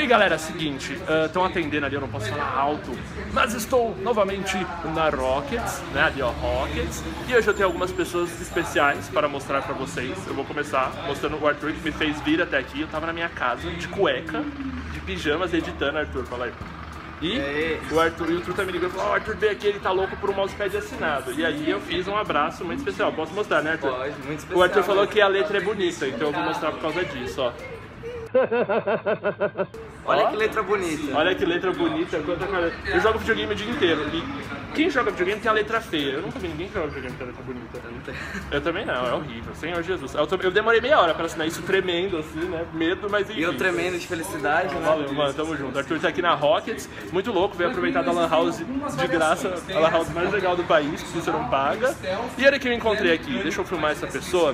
galera, seguinte, estão atendendo ali, eu não posso falar alto, mas estou novamente na Rockets, né, ali ó, Rockets, e hoje eu tenho algumas pessoas especiais para mostrar pra vocês. Eu vou começar mostrando o Arthur, que me fez vir até aqui. Eu tava na minha casa, de cueca, de pijamas, editando. Arthur, fala aí. E o Arthur tá me ligando e falou: o Arthur veio aqui, ele tá louco por um mousepad assinado. E aí eu fiz um abraço muito especial. Posso mostrar, né, Arthur? Pode, muito especial. O Arthur falou que a letra é bonita, então eu vou mostrar por causa disso, ó. Olha que letra bonita. Olha que letra bonita. Eu jogo videogame o dia inteiro. E quem joga videogame tem a letra feia. Eu nunca vi ninguém que joga videogame com a letra bonita. Eu também não, é horrível. Senhor Jesus. Eu demorei meia hora pra assinar isso tremendo, assim, né? Medo, mas enfim. E eu tremendo de felicidade, né? Valeu, mano, tamo junto. Arthur tá aqui na Rockets, muito louco, veio aproveitar da Lan House de graça, a Lan House mais legal do país, que você não paga. E olha que eu encontrei aqui, deixa eu filmar essa pessoa.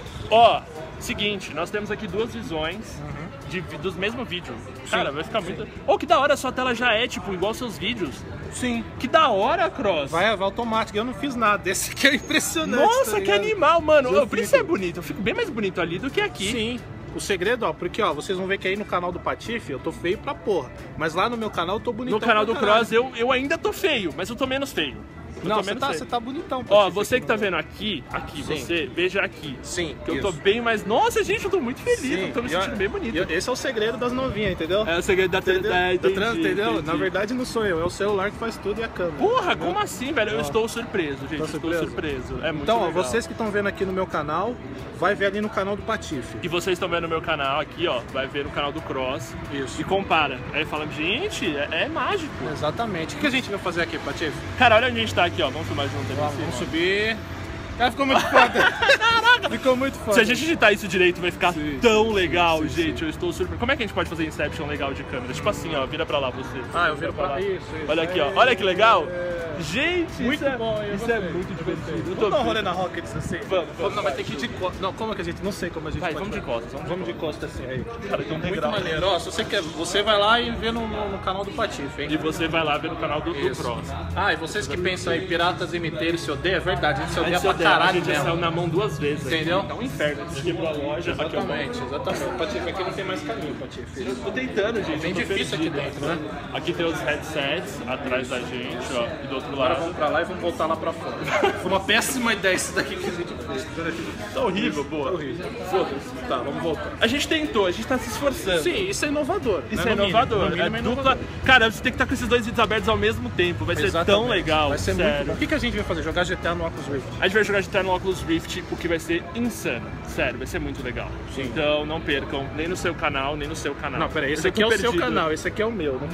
Ó, seguinte, nós temos aqui duas visões dos mesmos vídeos. Cara, vai ficar muito... Oh, que da hora, a sua tela já é, tipo, igual seus vídeos. Sim. Que da hora, Cross. Vai automático, eu não fiz nada. Esse aqui é impressionante. Nossa, tá que animal, mano. Por isso é fico... bonito. Eu fico bem mais bonito ali do que aqui. Sim. O segredo, ó, porque ó, vocês vão ver que aí no canal do Patife eu tô feio pra porra. Mas lá no meu canal eu tô bonitão. No canal do Cross eu ainda tô feio, mas eu tô menos feio. Não, você tá bonitão. Ó, você que tá vendo aqui, você, veja aqui. Sim, que eu tô bem mais... Nossa, gente, eu tô muito feliz, sim, eu tô me sentindo bem bonito. Esse é o segredo das novinhas, entendeu? É o segredo da entendeu? Na verdade não sou eu, é o celular que faz tudo e a câmera. Porra, como assim, velho? Eu estou surpreso, gente, estou surpreso. É muito então, ó, legal. vocês que estão vendo aqui no meu canal, vai ver ali no canal do Patife. E vocês estão vendo no meu canal aqui, ó, vai ver no canal do Cross. Isso. E compara. Aí fala, gente, é mágico. Exatamente. O que a gente vai fazer aqui, Patife? Cara, olha onde a gente tá aqui, ó, vamos filmar junto. Vamos subir. Cara, ficou muito foda. Caraca! Ficou muito foda. Se a gente editar isso direito, vai ficar tão legal, sim, gente. Eu estou surpreso. Como é que a gente pode fazer Inception legal de câmera? Tipo assim, ó, vira pra lá você. Ah, eu viro pra lá. Isso. Olha aqui, ó. Olha que legal. Gente, muito bom. Isso é muito divertido. Vamos dar um rolê na Rockets assim? Vamos. Não, vai ter que ir de costas. Não, como é que a gente... Não sei como a gente vai, pode vamos de costas. Vamos de costas assim. Aí. Cara, então muito maneiro. Ó, se você quer... Você vai lá e vê no canal do Patife, hein? E você vai lá ver no canal do Cross. Ah, e vocês que pensam aí, piratas imiteiros se odeiam, é verdade. A gente se odeia pra caralho mesmo. Na mão duas vezes. Entendeu? É um inferno. A gente quebrou a loja. Exatamente. Patife, aqui não tem mais caminho, Patife. Eu tô tentando, gente. Bem difícil aqui dentro, né? Aqui tem os headsets atrás da gente, ó. E do outro Agora lado. vamos pra lá e vamos voltar lá pra fora. Foi uma péssima ideia isso daqui que a gente fez. Tá horrível, boa. Tá horrível. Foda-se. Tá, vamos voltar. A gente tentou, a gente tá se esforçando. Sim, isso é inovador. Isso é inovador. É dupla. Cara, você tem que estar com esses dois vídeos abertos ao mesmo tempo. Vai ser tão legal. Vai ser sério. muito bom. O que a gente vai fazer? Jogar GTA no Oculus Rift? A gente vai jogar GTA no Oculus Rift, o que vai ser insano. Sério, vai ser muito legal. Sim. Então não percam, nem no seu canal, nem no seu canal. Não, peraí, esse aqui é o seu canal, esse aqui é o meu. Não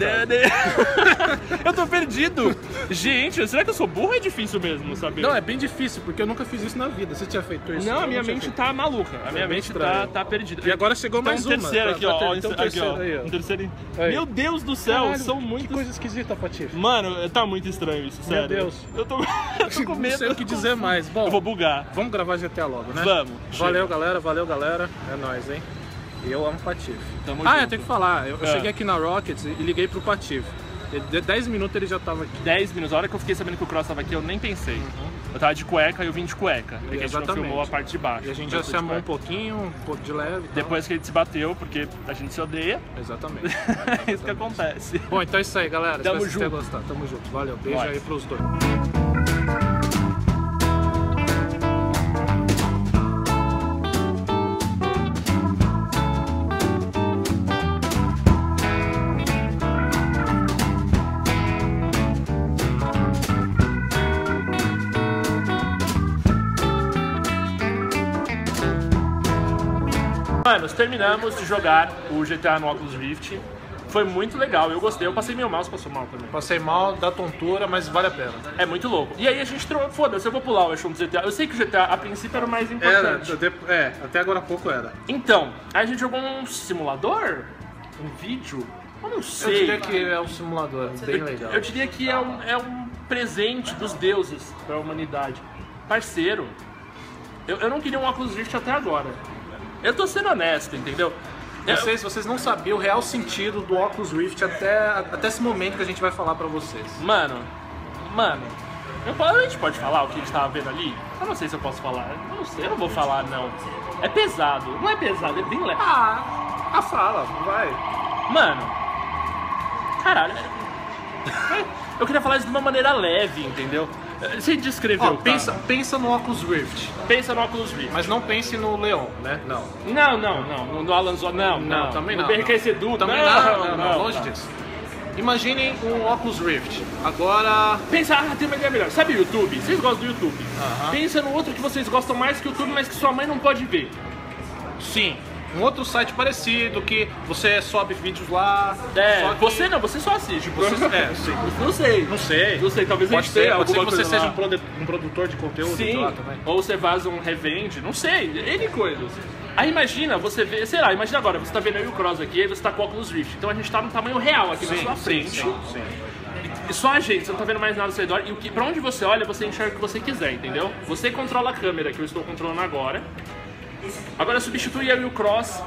Eu tô perdido. Gente, será que eu sou burro ou é difícil mesmo, sabe? Não, é bem difícil, porque eu nunca fiz isso na vida. Você tinha feito isso? Não, a minha mente tá maluca. A minha mente tá perdida. E agora chegou mais uma. Terceira aqui, ó. Então terceiro aí, ó. Um terceiro. Meu Deus do céu, Caralho, são muitas... Que coisa esquisita, Patife. Mano, tá muito estranho isso, sério. Meu Deus. Eu tô com medo. Não sei o que dizer mais. Bom, eu vou bugar. Vamos gravar GTA logo, né? Vamos. Valeu, galera. Valeu, galera. É nóis, hein? E eu amo Patife. Tamo junto. Eu tenho que falar. Eu cheguei aqui na Rockets e liguei pro Patife. 10 minutos ele já tava aqui. 10 minutos. A hora que eu fiquei sabendo que o Cross tava aqui, eu nem pensei. Eu tava de cueca e eu vim de cueca. Porque a gente não filmou a parte de baixo. E a gente já se amou um pouquinho de leve. Depois que a gente se bateu, porque a gente se odeia. Exatamente. É isso que acontece. Bom, então é isso aí, galera. Tamo Espero que vocês tenham junto. gostado. Tamo junto. Valeu. Beijo aí pros dois. Mano, terminamos de jogar o GTA no Oculus Rift. Foi muito legal, eu gostei. Eu passei meu mouse, passou mal também. Passei mal, dá tontura, mas vale a pena. É muito louco. E aí a gente trocou. Foda-se, eu vou pular o F1 do GTA. Eu sei que o GTA a princípio era o mais importante. Até agora há pouco era. Então, aí a gente jogou um simulador? Um vídeo? Eu não sei. Eu diria que é um simulador bem legal. Eu diria que é um presente dos deuses pra humanidade. Parceiro, eu não queria um Oculus Rift até agora. Eu tô sendo honesto, entendeu? Vocês não sabiam o real sentido do Oculus Rift até esse momento que a gente vai falar pra vocês. Mano, a gente pode falar o que a gente tava vendo ali? Eu não sei se eu posso falar. Eu não sei, eu não vou falar, não. É pesado. Não é pesado, é bem leve. Fala, vai. Mano, Caralho. Eu queria falar isso de uma maneira leve, entendeu? Você descreveu, Ó, pensa no Oculus Rift, pensa no Oculus Rift. mas não pense no Leon, né? Não. Não. No Alan Zó, não. Também no não. BRK Sedu, Também não, longe disso. Imaginem um Oculus Rift. Agora... Pensa, tem uma ideia melhor. Sabe o YouTube? Vocês gostam do YouTube. Pensa no outro que vocês gostam mais que o YouTube, mas que sua mãe não pode ver. Sim, um outro site parecido que você sobe vídeos lá. É, só que... você só assiste. sim. Não sei. Não sei, talvez pode a gente tenha ser que alguma você coisa seja lá. um produtor de conteúdo Sim, lá também. ou você vaza um revende, não sei, N coisas. Aí imagina, você vê, sei lá, imagina agora, você tá vendo aí o Cross aqui, aí você tá com o Oculus Rift. Então a gente tá no tamanho real aqui na sua frente. Sim. E só a gente, você não tá vendo mais nada ao seu redor. E pra onde você olha, você enxerga o que você quiser, entendeu? Você controla a câmera, que eu estou controlando agora. Agora substitui eu e o Cross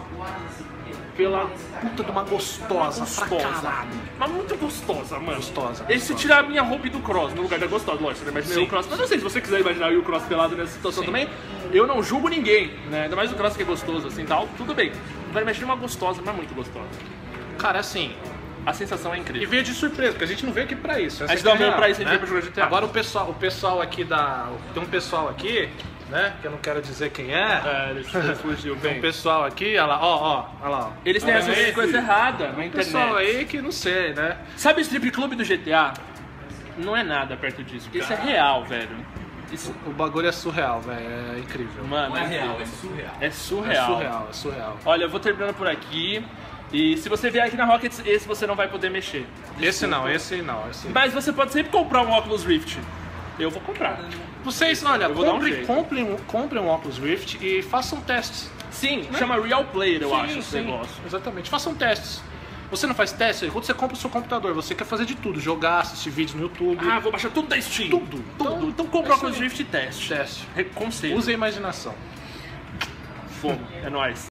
pela Puta de uma gostosa, pra caralho. Mas muito gostosa, mano. Gostosa. E se tirar a minha roupa e do Cross no lugar da gostosa, lógico, você imagina eu e o Cross. Mas não sei se você quiser imaginar eu e o Cross pelado nessa situação também, eu não julgo ninguém, né? Ainda mais o Cross que é gostoso assim tal, tudo bem. Vai imaginar uma gostosa, mas muito gostosa. Cara, assim, A sensação é e incrível. veio de surpresa, porque a gente não veio aqui pra isso. A gente não veio pra isso, a gente veio pra jogar GTA. Agora o pessoal aqui tem um pessoal aqui, né, que eu não quero dizer quem é. Eles fugiu Tem um bem. pessoal aqui, olha lá, olha lá. ó. Eles têm Tá vendo essas aí, coisas filho? erradas na Um pessoal internet. aí que não sei, né? Sabe o strip club do GTA? Não é nada perto disso, porque isso é real, velho. Isso, O bagulho é surreal, velho, é incrível. mano, Não é real, é surreal. é surreal. É surreal. Olha, eu vou terminando por aqui. E se você vier aqui na Rockets, esse você não vai poder mexer. Esse não. Mas você pode sempre comprar um Oculus Rift. Eu vou comprar. Vocês, olha, Eu vou dar um jeito. comprem um Oculus Rift e façam testes. Sim, chama Real Player, eu acho, esse negócio. Exatamente, façam testes. Você não faz teste? Quando você compra o seu computador, você quer fazer de tudo, jogar, assistir vídeos no YouTube. Ah, vou baixar tudo da Steam. Tudo. Então compra o Oculus Rift e teste. Teste. Conselho. Use a imaginação. Fogo. É nóis.